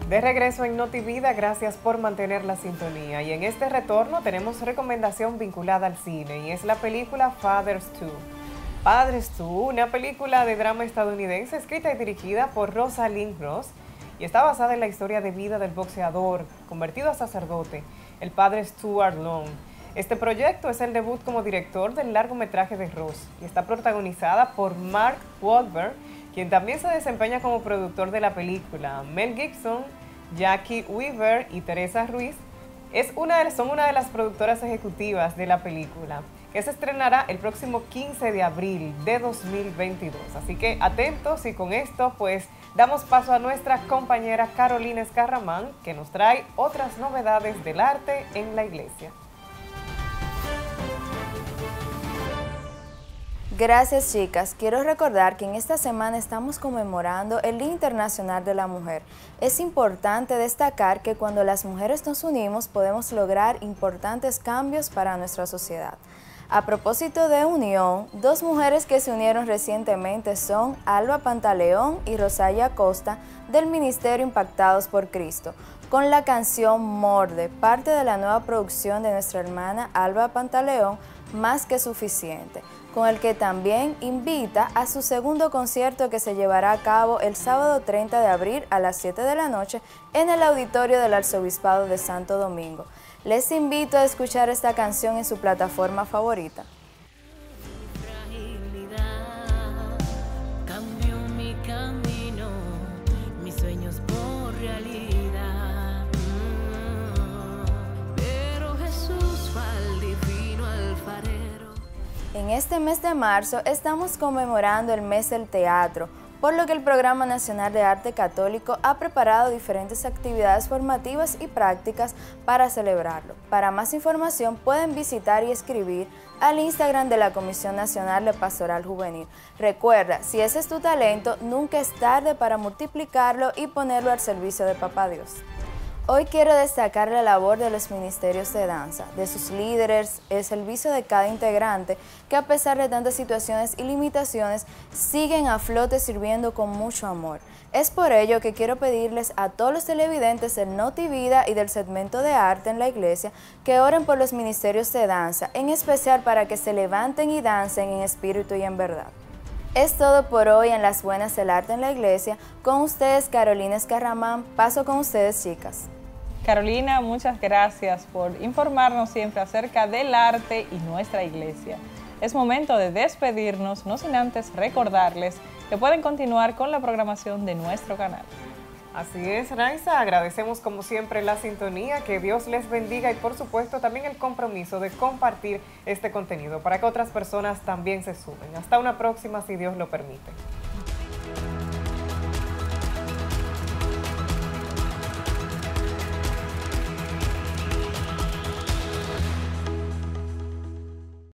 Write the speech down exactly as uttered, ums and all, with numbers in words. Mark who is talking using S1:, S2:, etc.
S1: De regreso en Notivida, gracias por mantener la sintonía. Y en este retorno tenemos recomendación vinculada al cine y es la película Fathers two. Padres dos, una película de drama estadounidense escrita y dirigida por Rosalind Ross y está basada en la historia de vida del boxeador convertido a sacerdote, el padre Stuart Long. Este proyecto es el debut como director del largometraje de Ross y está protagonizada por Mark Wahlberg, quien también se desempeña como productor de la película. Mel Gibson, Jackie Weaver y Teresa Ruiz es una de, son una de las productoras ejecutivas de la película, que se estrenará el próximo quince de abril de dos mil veintidós. Así que atentos, y con esto pues damos paso a nuestra compañera Carolina Escarramán, que nos trae otras novedades del arte en la iglesia.
S2: Gracias, chicas. Quiero recordar que en esta semana estamos conmemorando el Día Internacional de la Mujer. Es importante destacar que cuando las mujeres nos unimos podemos lograr importantes cambios para nuestra sociedad. A propósito de unión, dos mujeres que se unieron recientemente son Alba Pantaleón y Rosalía Costa del Ministerio Impactados por Cristo, con la canción Morde, parte de la nueva producción de nuestra hermana Alba Pantaleón, Más que Suficiente, con el que también invita a su segundo concierto que se llevará a cabo el sábado treinta de abril a las siete de la noche en el auditorio del Arzobispado de Santo Domingo. Les invito a escuchar esta canción en su plataforma favorita.
S3: Cambio mi camino, mis sueños por realidad. Pero Jesús fue al divino alfarero.
S2: En este mes de marzo estamos conmemorando el mes del teatro, por lo que el Programa Nacional de Arte Católico ha preparado diferentes actividades formativas y prácticas para celebrarlo. Para más información pueden visitar y escribir al Instagram de la Comisión Nacional de Pastoral Juvenil. Recuerda, si ese es tu talento, nunca es tarde para multiplicarlo y ponerlo al servicio de Papá Dios. Hoy quiero destacar la labor de los ministerios de danza, de sus líderes, el servicio de cada integrante, que a pesar de tantas situaciones y limitaciones, siguen a flote sirviendo con mucho amor. Es por ello que quiero pedirles a todos los televidentes del Notivida y del segmento de arte en la iglesia que oren por los ministerios de danza, en especial para que se levanten y dancen en espíritu y en verdad. Es todo por hoy en Las Buenas del Arte en la Iglesia. Con ustedes, Carolina Escarramán. Paso con ustedes, chicas.
S4: Carolina, muchas gracias por informarnos siempre acerca del arte y nuestra iglesia. Es momento de despedirnos, no sin antes recordarles que pueden continuar con la programación de nuestro canal.
S1: Así es, Raiza, agradecemos como siempre la sintonía, que Dios les bendiga y por supuesto también el compromiso de compartir este contenido para que otras personas también se sumen. Hasta una próxima, si Dios lo permite.